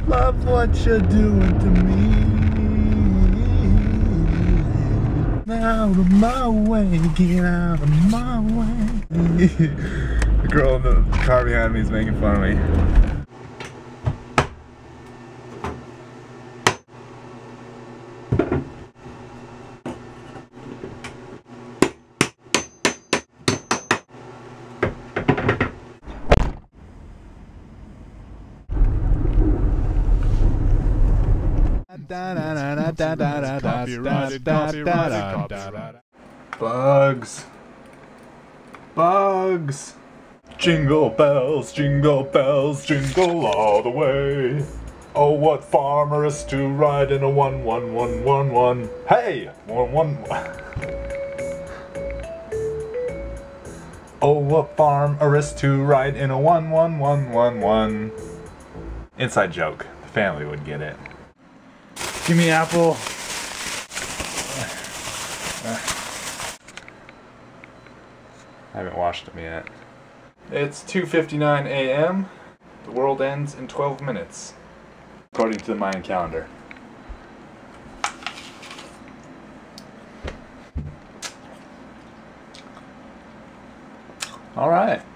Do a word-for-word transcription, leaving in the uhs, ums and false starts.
Love what you're doing to me. Out of my way, get out of my way. The girl in the car behind me is making fun of me. Bugs. Bugs. Jingle bells, jingle bells, jingle all the way. Oh, what farmer is to ride in a one, one, one, one, one. Hey! One, one. Oh, what farmer is to ride in a one, one, one, one, one. Inside joke. The family would get it. Give me apple. I haven't washed them yet. It's two fifty-nine a m The world ends in twelve minutes, according to the Mayan calendar. All right.